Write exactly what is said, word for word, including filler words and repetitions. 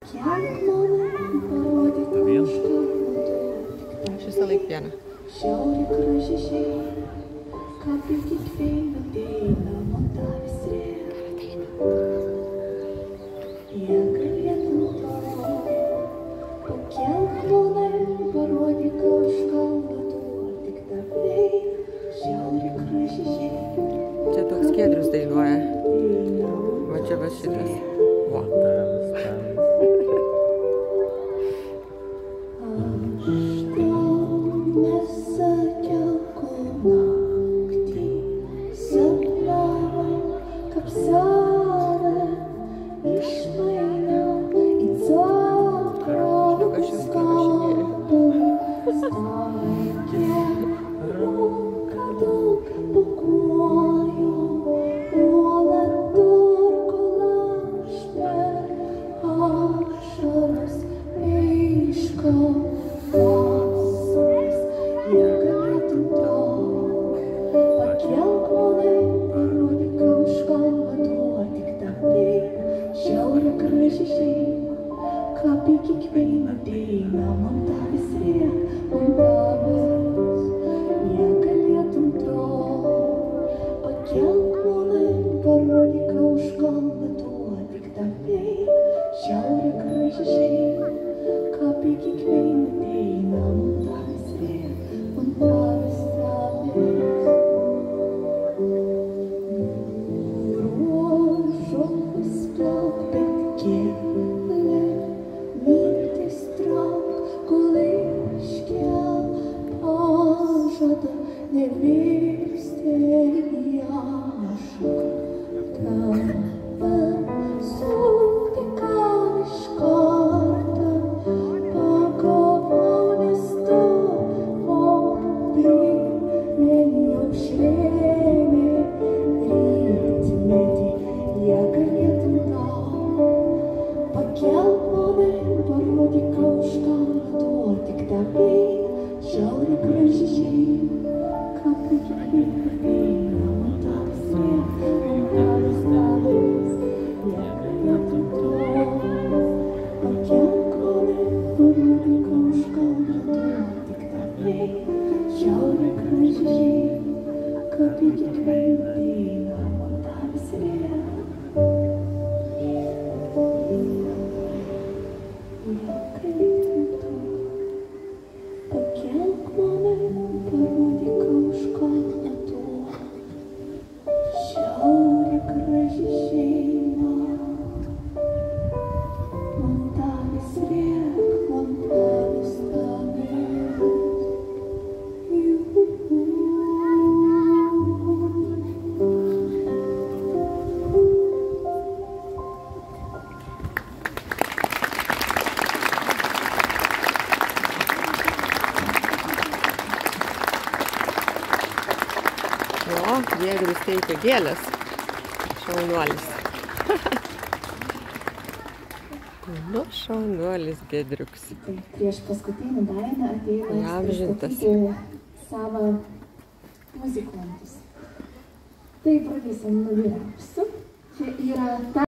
Aš visą laik vieną. Šiaurė graži žemė, kapį kiekvieną dainą montavęs rėmė. Jie galėtum to, pakelk monai, parodyk už kalną tuo, tik tapai. Šiaurė graži žemė. Čia toks Giedrius dainuoja. Va čia va šitas. Va. Giedrius teikia gėlės. Šaunuolis. Nu, šaunuolis Giedriuks. Prieš paskutinį dainą atėjo pristatyti savo muzikantus. Tai pradėsim nuo vyriausių. Čia yra